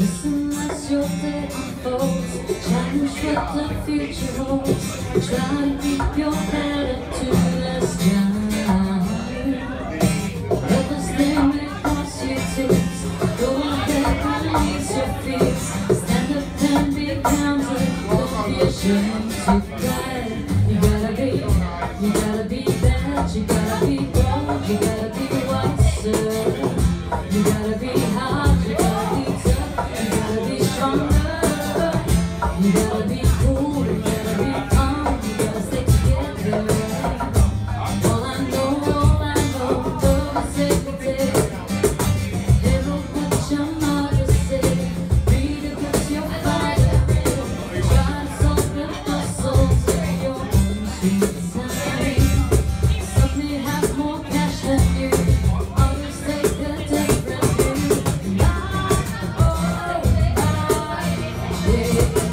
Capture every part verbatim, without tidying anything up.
Listen as your day unfolds, challenge what the future holds. Try to keep your head up to the sky. Let the sting across your teeth. Go ahead, release your fears. Stand up and be counted. Don't be ashamed to cry. You gotta be, you gotta be bad. You gotta be bold. You gotta be wiser. You gotta be hard. You gotta be tough. You gotta be stronger. You gotta be cool. You gotta be calm. You gotta stay together. All I know, all I know, love is every day. Never what your mother said. Read it with your fire. Try to solve the puzzles of your own sweet time. Some may have more cash than you. Others take a different view. Ah, oh, ah, yeah,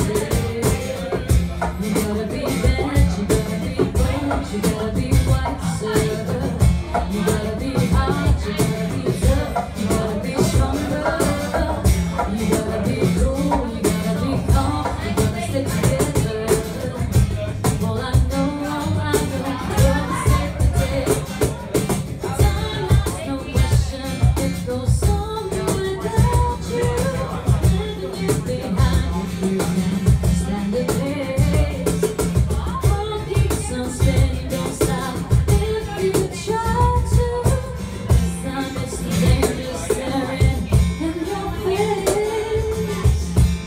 yeah. You gotta be bad, you gotta be bold, you gotta be wiser. You gotta be hard, you gotta be tough, you gotta be stronger. You gotta be cool, you gotta be calm, you gotta stay together. All I know, all I know, love is every day. Time has no question, it goes on without you. Leaving you behind if you can stand the pace. All keeps on spinning, don't stop if you try to. This time it's the danger staring in your face.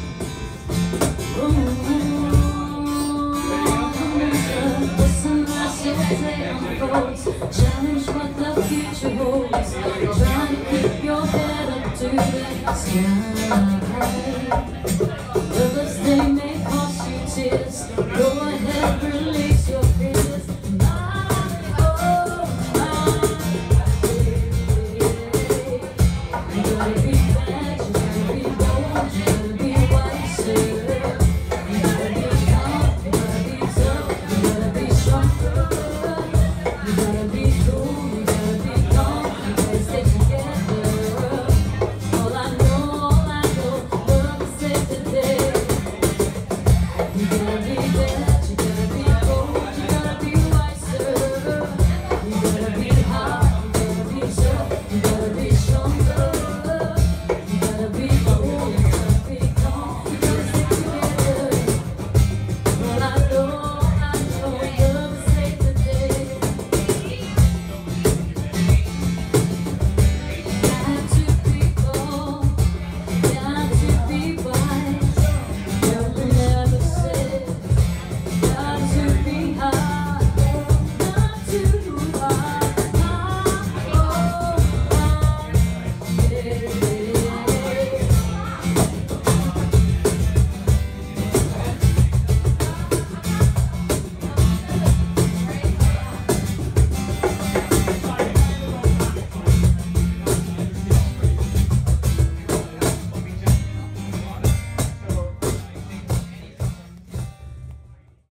Listen as your day unfolds. Challenge what the future holds. Try to keep your head up to the sky.